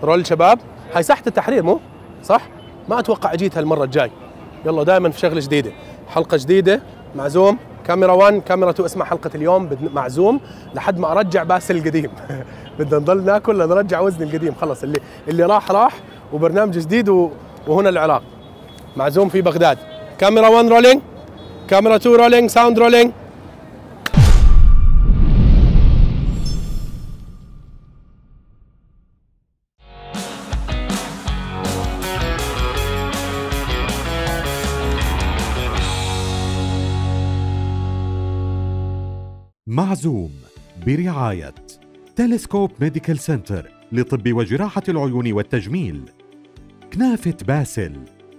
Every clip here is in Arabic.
رول شباب. هاي ساحة التحرير مو صح؟ ما اتوقع اجيتها المرة الجاي. يلا دائما في شغلة جديدة، حلقة جديدة معزوم كاميرا 1 كاميرا 2 اسمها حلقة اليوم معزوم لحد ما ارجع باسل القديم. بدنا نضل ناكل لنرجع وزن القديم، خلص اللي راح وبرنامج جديد وهنا العراق. معزوم في بغداد. كاميرا 1 رولينج، كاميرا 2 رولينج، ساوند رولينج. معزوم برعاية تلسكوب ميديكال سنتر لطب وجراحة العيون والتجميل، كنافة باسل،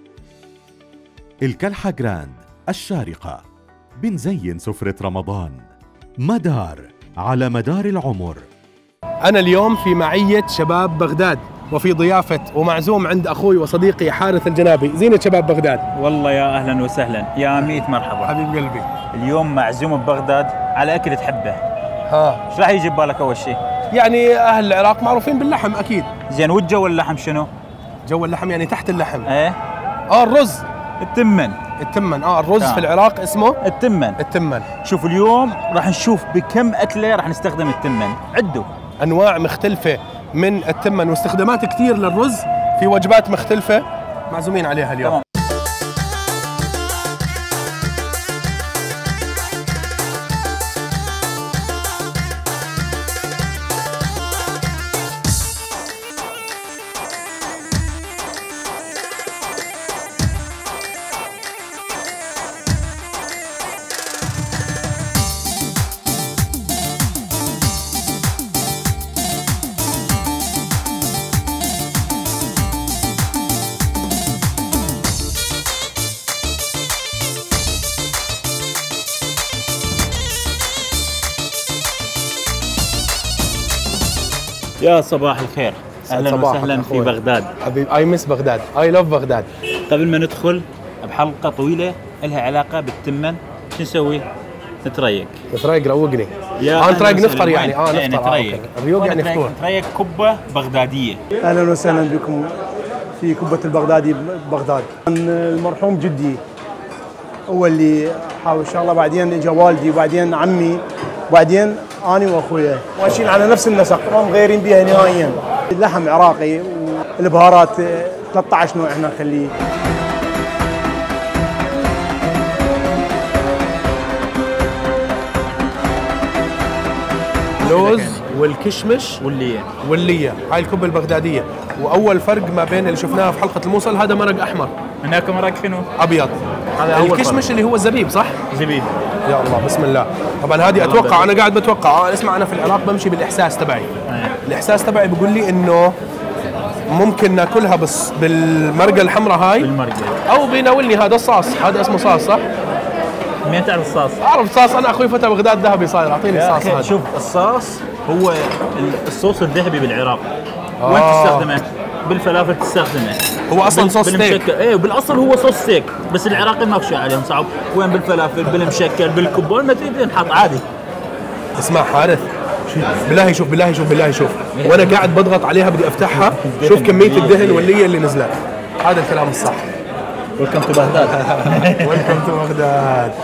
الكلحة جراند الشارقة، بنزين سفرة رمضان، مدار على مدار العمر. أنا اليوم في معية شباب بغداد وفي ضيافة ومعزوم عند أخوي وصديقي حارث الجنابي. زينة شباب بغداد. والله يا أهلا وسهلا، يا 100 مرحبا حبيب قلبي. اليوم معزوم ببغداد على أكل تحبه. ايش راح يجي ببالك أول شيء؟ يعني أهل العراق معروفين باللحم أكيد. زين، والجو اللحم شنو؟ جو اللحم يعني تحت اللحم. إيه؟ الرز. التمن. الرز في العراق اسمه التمن. شوف اليوم راح نشوف بكم أكلة راح نستخدم التمن، عدوا أنواع مختلفة من التمن واستخدامات كثير للرز في وجبات مختلفة معزومين عليها اليوم. تمام. يا صباح الخير، اهلا وسهلا في بغداد. حبيب اي مس بغداد، اي لاف بغداد. قبل ما ندخل بحلقه طويله لها علاقه بالتمن، شو نسوي؟ نتريق روقني. نتريق نفطر يعني نتريق الريوق يعني فطور. نتريق كبه بغداديه. اهلا وسهلا بكم في كبه البغدادي ببغداد. المرحوم جدي هو اللي حاول شغله، بعدين اجى والدي وبعدين عمي وبعدين أنا وأخويا ماشيين على نفس النسق، ما مغيرين بها نهائيا. اللحم عراقي والبهارات 13 نوع احنا نخليه. اللوز والكشمش واللية هاي الكبة البغدادية. وأول فرق ما بين اللي شفناها في حلقة الموصل، هذا مرق أحمر، هناك مرق شنو؟ أبيض. هذا الكشمش اللي هو الزبيب صح؟ زبيب. يا الله بسم الله. طبعا هذه اتوقع، انا قاعد بتوقع، اسمع انا في العراق بمشي بالاحساس تبعي. الاحساس تبعي بيقول لي انه ممكن ناكلها بس بالمرقه الحمراء هاي او بيناولني هذا الصاص، هذا اسمه صاص صح؟ مين تعرف الصاص؟ اعرف الصاص، انا اخوي فتى بغداد ذهبي صاير، اعطيني الصاص هذا. شوف الصاص هو الصوص الذهبي بالعراق. وين تستخدمه؟ بالفلافل تستخدمه. هو اصلا صوص ستيك. ايه بالاصل هو صوص ستيك، بس العراقي ما في عليهم صعب. وين بالفلافل، بالمشكل، بالكبون، ما تريد نحط عادي. اسمع حارث، بالله شوف بالله شوف بالله شوف، وانا قاعد بضغط عليها بدي افتحها، شوف كميه الدهن والليه اللي نزلت. هذا الكلام الصح. ويلكم تو بغداد. ويلكم تو بغداد.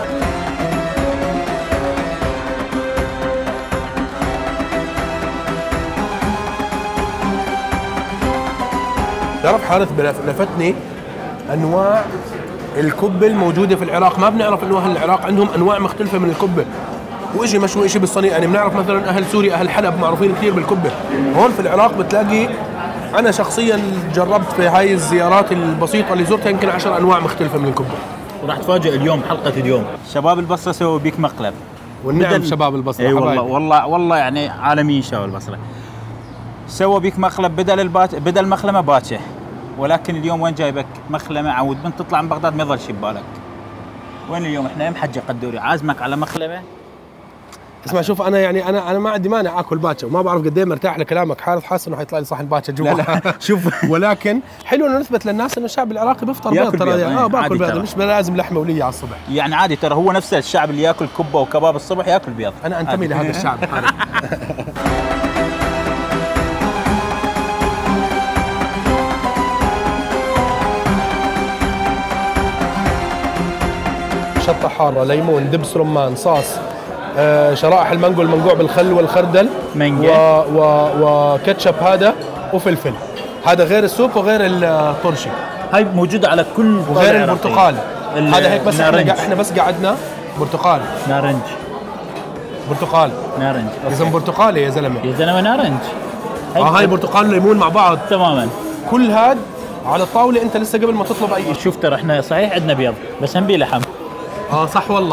تعرف حارث لفتني انواع الكبه الموجوده في العراق، ما بنعرف انه اهل العراق عندهم انواع مختلفه من الكبه، وإشي مشوي إشي بالصينيه، يعني بنعرف مثلا اهل سوريا اهل حلب معروفين كثير بالكبه. هون في العراق بتلاقي، انا شخصيا جربت في هاي الزيارات البسيطه اللي زرتها يمكن 10 انواع مختلفه من الكبه. وراح تفاجئ اليوم حلقه اليوم شباب البصره سووا بيك مقلب. والنعم شباب البصره. اي والله يعني عالميين شباب البصره. سووا بيك مقلب بدل مخلمه باتشه، ولكن اليوم وين جايبك؟ مخلمه عود بنت تطلع من بغداد ما يظل شيء ببالك. وين اليوم احنا يا محجة قدوري عازمك على مخلمه. اسمع شوف، انا ما عندي مانع اكل باتشا، وما بعرف قد ايه مرتاح لكلامك حارث، حاسس انه حيطلع لي صحن باتشا جوا. لا شوف ولكن حلو انه نثبت للناس انه الشعب العراقي بيفطر بيض ترى. باكل بيض، مش لازم لحمه وليه على الصبح. يعني عادي ترى، هو نفس الشعب اللي ياكل كبه وكباب الصبح ياكل بيض. انا انتمي لهذا الشعب. شطه حاره، ليمون، دبس رمان، صاص، شرائح المانجو المنقوع بالخل والخردل، وكاتشب هذا وفلفل. هذا غير السوب وغير الطرشي. هاي موجوده على كل وغير البرتقال. هذا هيك بس احنا بس قعدنا برتقال. نارنج. برتقال. نارنج. اذا برتقالي يا زلمه. يا زلمه نارنج. هاي برتقال وليمون مع بعض. تماما. كل هاد على الطاوله انت لسه قبل ما تطلب اي شيء. شوف ترى احنا صحيح عندنا بيض بس هم بيه لحم. صح والله.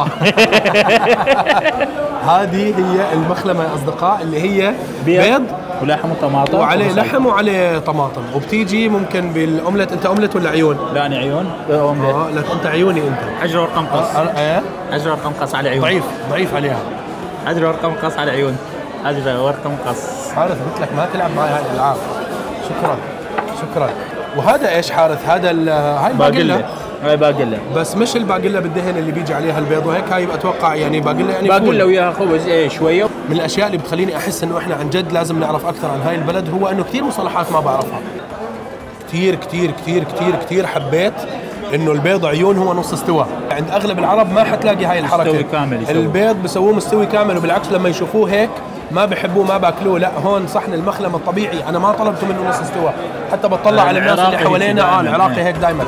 هذه هي المخلمه يا اصدقاء اللي هي بيض ولحم وطماطم وعليه لحم وعليه طماطم، وبتيجي ممكن بالاومليت. انت اومليت ولا عيون؟ لا انا عيون. اومليت. لا انت عيوني انت. حجر ورقم قص. ايه حجر ورقم قص على عيون. ضعيف عليها. حجر ورقم قص على عيون. حجر ورقم قص. حارث قلت لك ما تلعب معي هاي الالعاب. شكرا. وهذا ايش حارث؟ هذا هاي الباقله. هاي باقله بس مش الباقله بالدهن اللي بيجي عليها البيض وهيك. هاي اتوقع يعني باقله يعني باقله وياها خبز شويه. من الاشياء اللي بتخليني احس انه احنا عن جد لازم نعرف اكثر عن هاي البلد هو انه كثير مصطلحات ما بعرفها. كثير حبيت انه البيض عيون هو نص استوى. عند اغلب العرب ما حتلاقي هاي الحركه. مستوي كامل يسوي. البيض بسووه مستوي كامل، وبالعكس لما يشوفوه هيك ما بحبوه ما باكلوه. لا هون صحن المخلمه الطبيعي انا ما طلبته منه نص استوى. حتى بطلع على الناس اللي حوالينا العراقي هيك دائما.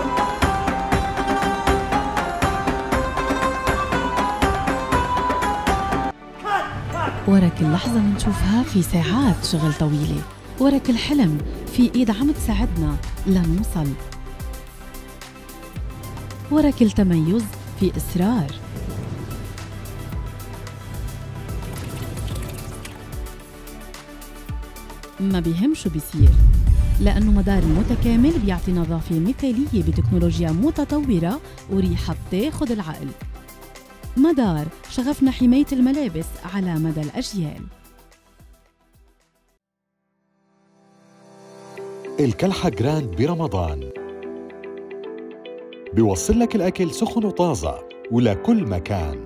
ورا كل لحظة منشوفها في ساعات شغل طويلة، ورا كل حلم في إيد عم تساعدنا لنوصل، ورا كل تميز في إصرار، ما بيهم شو بيصير لأنه مدار متكامل بيعطي نظافة مثالية بتكنولوجيا متطورة وريحة بتاخد العقل. مدار، شغفنا حماية الملابس على مدى الأجيال. الكلحة جراند برمضان بيوصل لك الأكل سخن وطازة ولكل مكان.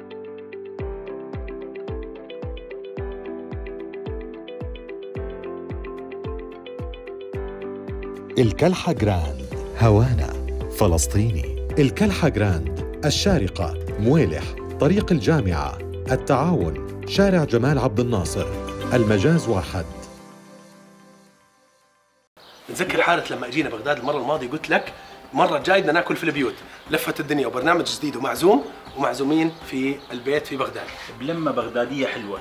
الكلحة جراند هوانا فلسطيني. الكلحة جراند الشارقة، مويلح، طريق الجامعة، التعاون، شارع جمال عبد الناصر، المجاز واحد. بتذكر حارث لما اجينا بغداد المره الماضيه قلت لك المره الجايه بدنا ناكل في البيوت. لفت الدنيا وبرنامج جديد ومعزوم ومعزومين في البيت في بغداد بلمه بغداديه حلوه.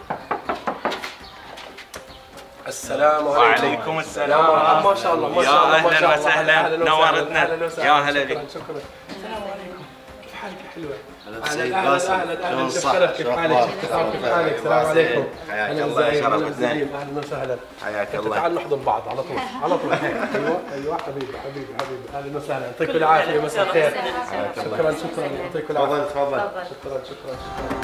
السلام عليكم. وعليكم السلام. ما شاء الله ما شاء الله. يا اهلا وسهلا نورتنا. يا هلا بك. شكرا. السلام عليكم. كيف حالك يا حلوه؟ اهلا اهلا شكرا. كيف حالك؟ كيف حالك؟ السلام عليكم. حياك الله يا شرف الزين. اهلا وسهلا. حياك الله. تعال نحضن بعض على طول. ايوه حبيبي. اهلا وسهلا. يعطيكم العافيه. مساء الخير. شكرا. يعطيكم العافيه. تفضل. شكرا.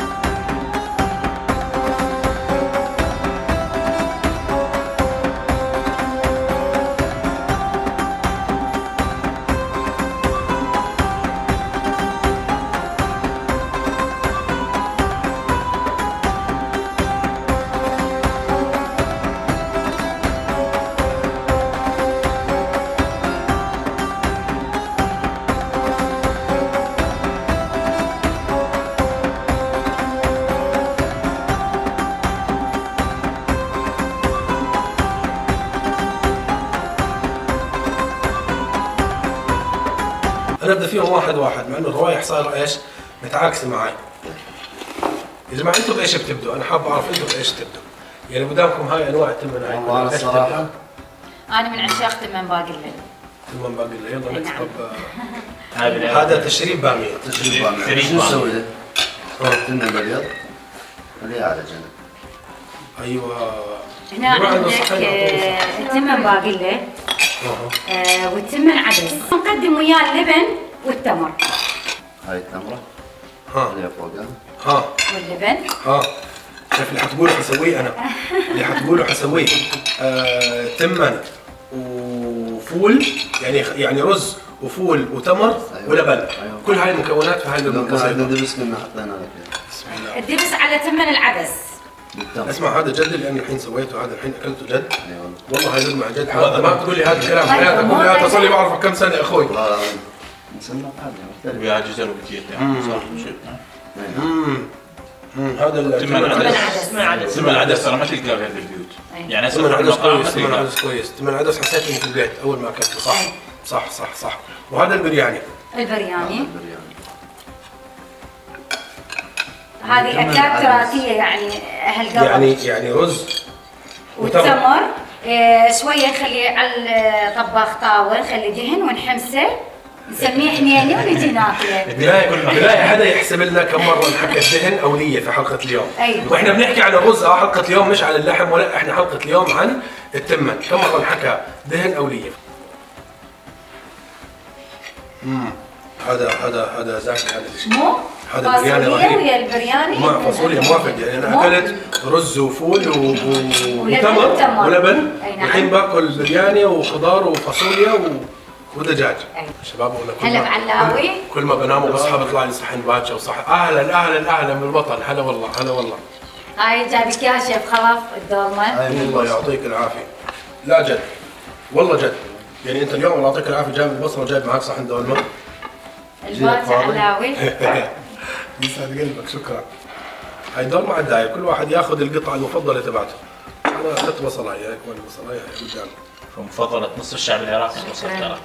انا ابدا فيهم واحد مع انه الروايح صايره ايش؟ متعاكسه معي. يا جماعه انتم بايش بتبدوا؟ انا حاب اعرف انتم بايش تبدوا؟ يعني قدامكم هاي انواع التمن هاي. والله انا الصراحه انا من عشاق تمن باقله. تمن باقله. يلا نكتب. نعم. هذا تشريب باميه. تشريب باميه. شو نسوي له؟ تمن الابيض خليه على جنب. ايوه. هنا عندك التمن باقله والتمن عدس. نقدم وياه اللبن والتمر. هاي التمره. خليها فوقها. واللبن. شوف اللي حتقوله حسويه انا. اللي حتقوله حسويه. تمن وفول يعني رز وفول وتمر ولبن. أيوة. كل هاي المكونات في هاي البسيطه. الدبس كنا حطينا لك. بسم الله. الدبس على تمن العدس. اسمع هذا جد اللي انا الحين سويته، هذا الحين اكلته جد. والله هاي مع جد. ما تقول لي هذا الكلام حياتك كلها تصلي بعرفك كم سنه اخوي. سمنه عادي ويا جزر وبكيت يعني صح شيء. هذا التمن العدس. تمن العدس ترى ما تلقاه في البيوت. يعني تمن العدس كويس، تمن العدس كويس، تمن العدس حسيت اني في البيت اول ما اكلته. صح صح صح صح. وهذا البرياني. البرياني هذه اكلات تراثيه يعني اهل قبل. يعني رز والتمر شويه نخليه على طباخ طاوله نخلي دهن ونحمسه نسميه حنيني ونجي ناكله. بلاقي حدا يحسب لنا كم مره انحكى الدهن او ليه في حلقه اليوم. أيوة. واحنا بنحكي عن الرز حلقه اليوم مش عن اللحم، ولا احنا حلقه اليوم عن التمن، كم مره انحكى دهن او ليه. هذا زاكي هذا الشيء. مو هذا برياني رهيب. ويا البرياني مع فاصوليا موافق. يعني انا اكلت رز وفول وتمر ولبن، والحين باكل برياني وخضار وفاصوليا ودجاج. شباب هلا بعلاوي. كل ما بنام وبصحى بيطلع لي صحن باكر وصح. اهلا من البطل. هلا والله. هاي جابك يا شيف خلف الدولمه. الله يعطيك العافيه. لا جد والله جد. يعني انت اليوم الله يعطيك العافيه جايب البصره وجايب معك صحن دولمه. الباقي علاوي. يسعد قلبك شكرا. هاي دور مع الداية، كل واحد ياخذ القطعه المفضله تبعته. انا اخذت بصلايه هيك وين البصلايه قدام. مفضله نص الشعب العراقي البصل ترى.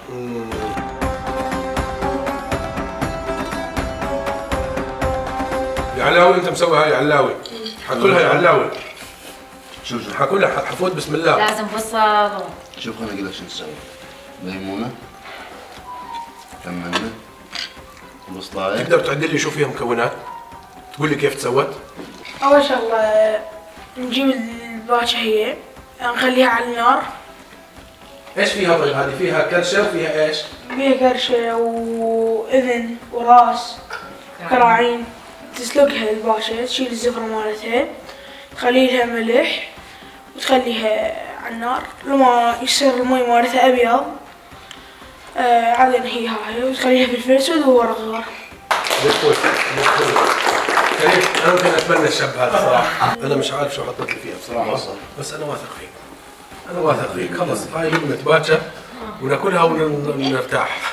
يا علاوي انت مسوي هاي علاوي. حاكلها يا علاوي. شوف حاكلها حفوت بسم الله. لازم بصل. شوف خليني اقول لك شو نسوي. ليمونه كمونه بصلايه. تقدر تعدل لي شو فيها مكونات؟ تقول لي كيف تسوت؟ أول شغلة نجيب الباكة هي نخليها على النار. ايش فيها طيب؟ هذه فيها كرشه وفيها ايش؟ فيها كرشة وإذن وراس وكراعين. تسلقها الباكة، تشيل الزفرة مالتها، تخلي لها ملح وتخليها على النار لما يصير المي مالتها أبيض. عادة هي هاي وتخليها في الفلفل وورق غار. بالفول. كريم انا ممكن اتمنى الشاب هذا صراحه. انا مش عارف شو حطيت لي فيها بصراحه، بس انا واثق فيك. خلص هاي لقمه باكه وناكلها ونرتاح.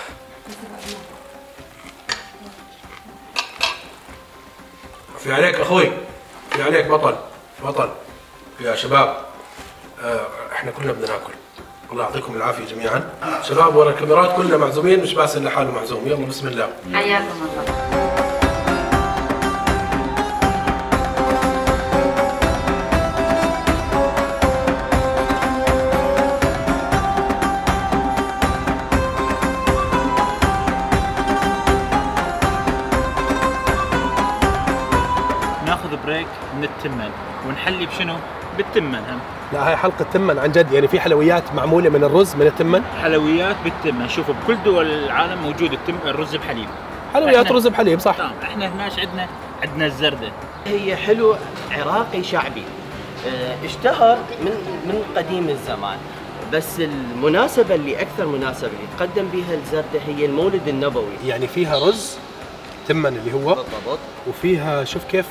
في عليك اخوي، في عليك بطل يا شباب. احنا كلنا بدنا ناكل. الله يعطيكم العافيه جميعا. شباب ورا الكاميرات كلنا معزومين، مش باسل لحاله معزوم. يلا بسم الله. حياكم الله. ناخذ بريك من التمن ونحلي بشنو؟ بالتمن هم. لا هاي حلقة تمن عن جد. يعني في حلويات معمولة من الرز من التمن. حلويات بالتمن. شوفوا بكل دول العالم موجود الرز بحليب. حلويات رز بحليب صح. احنا هناش عندنا الزردة. هي حلو عراقي شعبي اشتهر من قديم الزمان، بس المناسبة اللي أكثر مناسبة يتقدم بها الزردة هي المولد النبوي. يعني فيها رز تمن اللي هو بالضبط، وفيها شوف كيف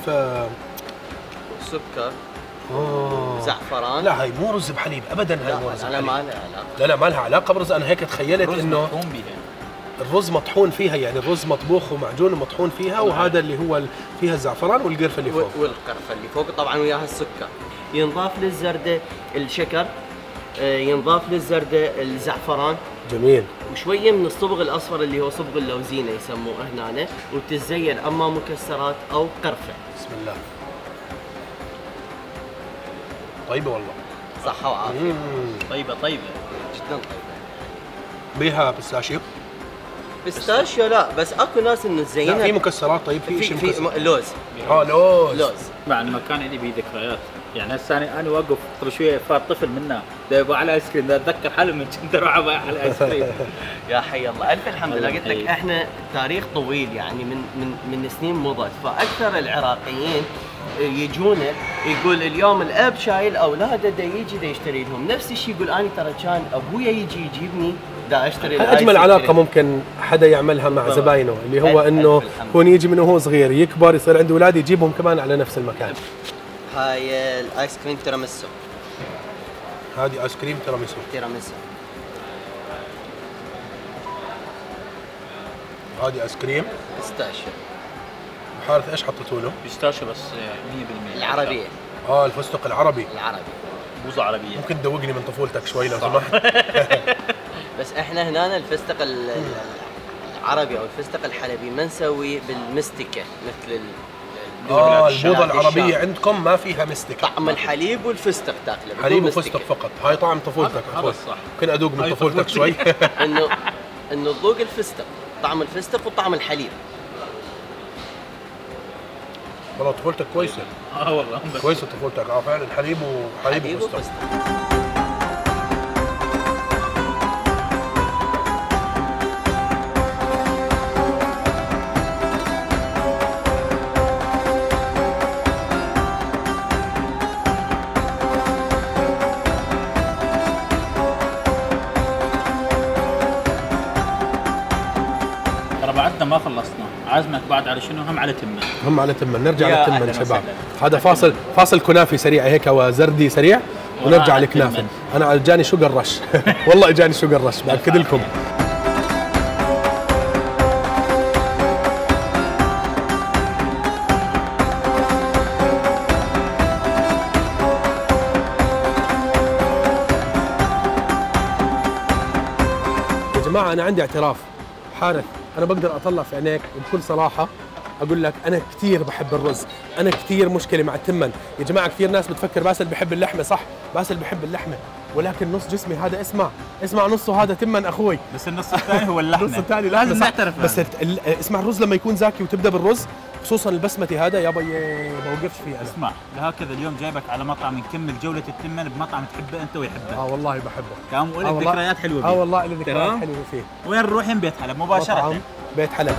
سكر زعفران. لا هاي مو رز بحليب ابدا. هاي مو رز بحليب. ما لها علاقة. لا ما لها علاقة برز. انا هيك تخيلت انه الرز مطحون فيها، يعني الرز مطبوخ ومعجون ومطحون فيها. وهذا اللي هو فيها الزعفران والقرفة اللي فوق. والقرفة اللي فوق طبعا وياها السكر. ينضاف للزردة الشكر، ينضاف للزردة الزعفران. جميل. وشويه من الصبغ الاصفر اللي هو صبغ اللوزينه يسموه هنا، وتزين اما مكسرات او قرفه. بسم الله. طيبه والله. صحه وعافيه. طيبه جدا طيبه. بيها بيستاشيو؟ بيستاشيو لا، بس اكو ناس انه تزينها. لا في مكسرات. طيب في شيء في لوز. لوز. مع المكان اللي بيه ذكريات. يعني هسه انا واقف قبل شويه فار طفل منا يبغى على ايس كريم، اتذكر حالي من كنت اروح ابغى على ايس كريم. يا حي الله، الف الحمد لله. قلت لك احنا تاريخ طويل يعني من سنين مضت، فاكثر العراقيين يجونا يقول اليوم الاب شايل اولاده دا يجي دا يشتري لهم. نفس الشيء يقول اني ترى كان ابويا يجي يجيبني دا اشتري. اجمل علاقه ممكن حدا يعملها مع زباينه اللي هو انه هون يجي من وهو صغير يكبر يصير عنده اولاد يجيبهم كمان على نفس المكان. هاي الايس كريم تيراميسو. هذه ايس كريم تيراميسو. هذه ايس كريم بيستاشيو. حارث ايش حطيتوا له؟ بيستاشيو بس 100%. العربية. الفستق العربي. العربي. بوزة عربية. ممكن تدوقني من طفولتك شوي لو سمحت؟ بس احنا هنا الفستق العربي او الفستق الحلبي ما نسوي بالمستكة مثل البوظة العربية عندكم ما فيها مستكة. طعم الحليب والفستق تاكله. حليب وفستق فقط، هاي طعم طفولتك. هذا صح. ممكن ادوق من طفولتك شوي. انه تذوق الفستق، طعم الفستق وطعم الحليب. والله طفولتك كويسة. والله كويسة طفولتك. فعلا حليب وفستق. بعدنا ما خلصنا، عازمك بعد على شنو؟ هم على تمن. نرجع للتمن شباب. هذا فاصل كنافي سريع هيك وزردي سريع ونرجع لكنافه. انا اجاني شوجر رش. والله اجاني شوجر رش باكد لكم. يا جماعه انا عندي اعتراف. حارث أنا بقدر أطلع في عينيك بكل صراحة أقول لك أنا كثير بحب الرز، أنا كثير مشكلة مع التمن، يا جماعة كثير ناس بتفكر باسل بحب اللحمة، صح، باسل بحب اللحمة، ولكن نص جسمي هذا اسمع نصه هذا تمن أخوي. بس النص الثاني هو اللحمة. النص الثاني لازم نعترف. بس اسمع الرز لما يكون زاكي وتبدأ بالرز خصوصا البسمتي هذا يابا بوقفش فيه أنا. اسمع لهكذا اليوم جايبك على مطعم نكمل جولة التمن بمطعم تحبه أنت ويحبه. والله بحبه. كان ولك ذكريات حلوة فيه. والله لي ذكريات حلوة فيه. وين نروح؟ بيت حلب مباشرة. بيت حلب.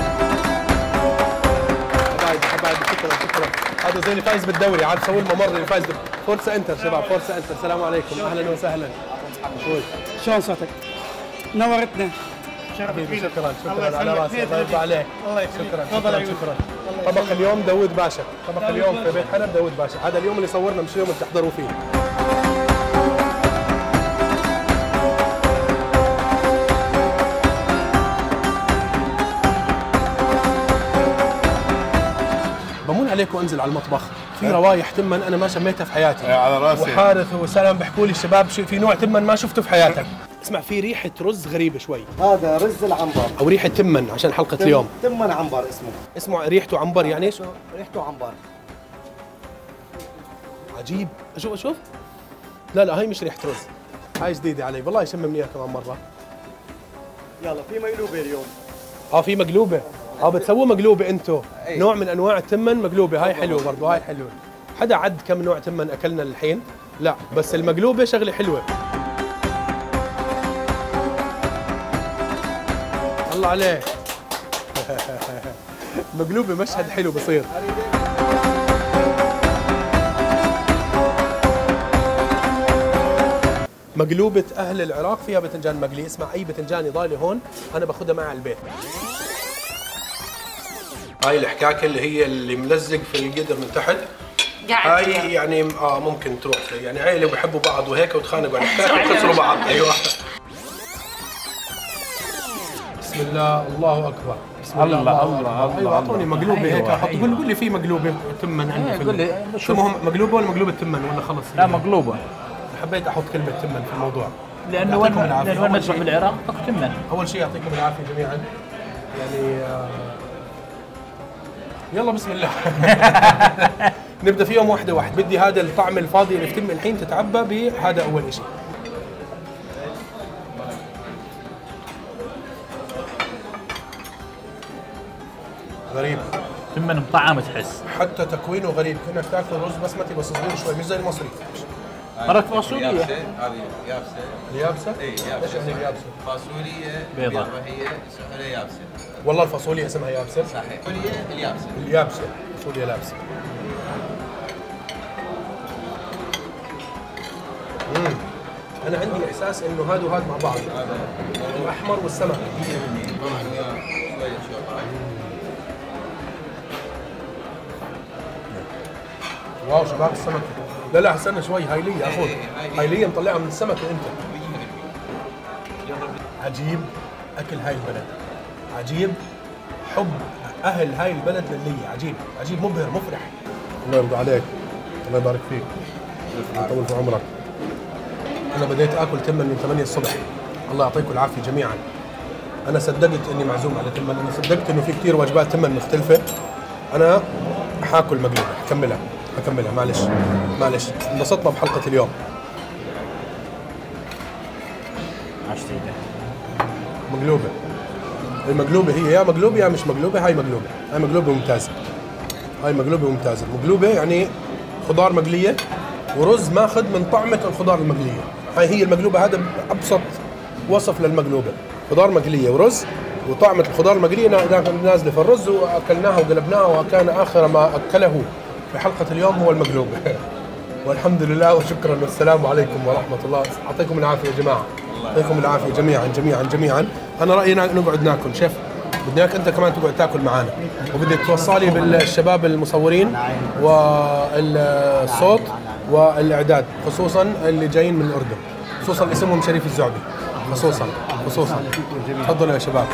حبايبي شكرا. هذا زي اللي فايز بالدوري، عاد سوي الممر اللي فايز فورسا انتر. شباب فورسا انتر، السلام عليكم، اهلا وسهلا. اخوي شلون صوتك؟ نورتنا. شكرا على راسي، الله يرضى عليك. شكرا. طبق اليوم داوود باشا، طبق اليوم في بيت حلب داوود باشا. هذا اليوم اللي صورنا مش اليوم اللي تحضروا فيه. بمون عليكم انزل على المطبخ، في روايح تمن انا ما شميتها في حياتي. على راسي. وحارث وسلام بيحكوا لي الشباب في نوع تمن ما شفته في حياتك. اسمع في ريحه رز غريبه شوي. هذا رز العنبر او ريحه تمن عشان حلقه اليوم. تمن عنبر اسمه ريحته عنبر يعني. ريحته عنبر. عجيب. اشوف لا هي مش ريحه رز، هاي جديده علي والله. يشممني اياها كمان مره. يلا في مقلوبه اليوم. في مقلوبه. بتسووا مقلوبه انتو. نوع من انواع التمن مقلوبه. هاي حلوه برضه، هاي حلوه. حدا عد كم نوع تمن اكلنا الحين؟ لا بس المقلوبه شغله حلوه. الله عليك. مقلوبه مشهد حلو بصير. مقلوبة أهل العراق فيها بتنجان مقلي. اسمع أي بتنجان يضايلي هون أنا باخذها معي على البيت. هاي الحكاكة اللي ملزق في القدر من تحت. هاي يعني ممكن تروح يعني عيلة وبيحبوا بعض وهيك وتخانقوا على الحكاكة وخسروا بعض. أيوه. بسم الله الله أكبر. بسم الله. أيوه أعطوني مقلوبة هيك أحط. قول لي في مقلوبة تمن عندك. قول لي شو مقلوبة ولا مقلوبة تمن ولا خلص؟ لا مقلوبة. حبيت احط كلمه تمن في الموضوع لانه وين مذبح بالعراق تمن. اول شيء يعطيكم العافيه جميعا يعني يلا بسم الله. نبدا فيهم واحده بدي هذا الطعم الفاضي اللي في تم الحين تتعبى بهذا اول شيء. غريب تمن مطعم تحس حتى تكوينه غريب كأنك تاكل رز بسمتي بس صغير شوي مش زي المصري. مرق فاصوليا هذه يابسه. اليابسه؟ اي يابسه. ايش يعني اليابسه؟ فاصوليا بيضاء. هي سحله يابسه. والله الفاصوليا اسمها يابسه؟ صحيح. فاصوليا اليابسه. اليابسه، فاصوليا لابسه. انا عندي احساس انه هذا وهذا مع بعض. الاحمر والسمك. واو شباب السمك. لا استنى شوي. هاي لي يا اخوي. هاي لي مطلعها من السمك انت. عجيب اكل هاي البلد. عجيب حب اهل هاي البلد للي عجيب عجيب مبهر مفرح. الله يرضى عليك، الله يبارك فيك، يطول في عمرك. انا بديت اكل تمن من 8 الصبح. الله يعطيكم العافيه جميعا. انا صدقت اني معزوم على تمن، انا صدقت انه في كثير وجبات تمن مختلفه. انا حاكل مقلوبه، حكملها معلش انبسطنا بحلقه اليوم. مقلوبه، المقلوبه هي يا مقلوبه يا مش مقلوبه. هاي مقلوبه ممتازه. مقلوبه يعني خضار مقليه ورز ماخذ من طعمه الخضار المقليه. هاي هي المقلوبه، هذا ابسط وصف للمقلوبه، خضار مقليه ورز وطعمه الخضار المقليه نازله في الرز، واكلناها وقلبناها، وكان اخر ما اكله في حلقه اليوم هو المقلوبه. والحمد لله وشكرا والسلام عليكم ورحمه الله. يعطيكم العافيه يا جماعه، يعطيكم العافيه جميعا. انا رايي نقعد ناكل. شيف بدي اياك انت كمان تقعد تاكل معنا، وبدي توصلي بالشباب المصورين والصوت والاعداد، خصوصا اللي جايين من الاردن، خصوصا اسمهم شريف الزعبي، خصوصا تفضلوا يا شباب.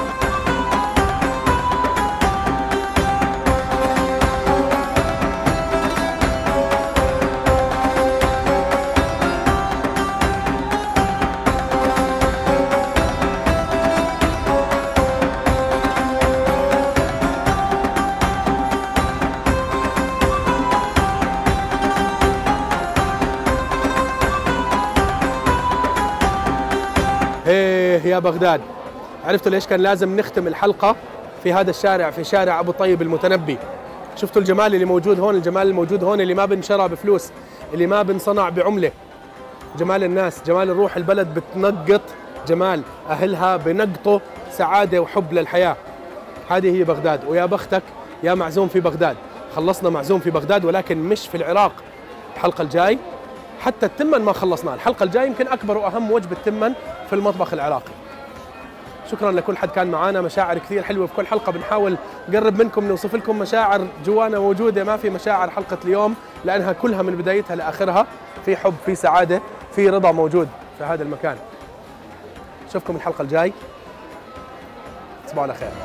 يا بغداد، عرفتوا ليش كان لازم نختم الحلقة في هذا الشارع، في شارع أبو طيب المتنبي؟ شفتوا الجمال اللي موجود هون، الجمال الموجود هون اللي ما بنشرى بفلوس، اللي ما بنصنع بعملة. جمال الناس، جمال الروح، البلد بتنقط جمال أهلها، بنقطوا سعادة وحب للحياة. هذه هي بغداد. ويا بختك يا معزوم في بغداد. خلصنا معزوم في بغداد، ولكن مش في العراق. الحلقة الجاي حتى التمن ما خلصناه، الحلقة الجاي يمكن أكبر وأهم وجبة تمن في المطبخ العراقي. شكرا لكل حد كان معانا، مشاعر كثير حلوة في كل حلقة، بنحاول نقرب منكم، نوصف لكم مشاعر جوانا موجودة، ما في مشاعر حلقة اليوم لأنها كلها من بدايتها لآخرها في حب، في سعادة، في رضا موجود في هذا المكان. نشوفكم الحلقة الجاي، تصبحوا على خير.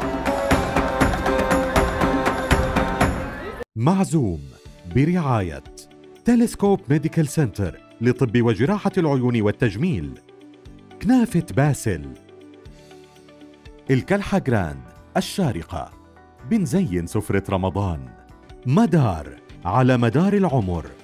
معزوم برعاية تلسكوب ميديكال سنتر لطب وجراحة العيون والتجميل، كنافة باسل، الكلحة جراند الشارقة، بنزين سفرة رمضان، مدار على مدار العمر.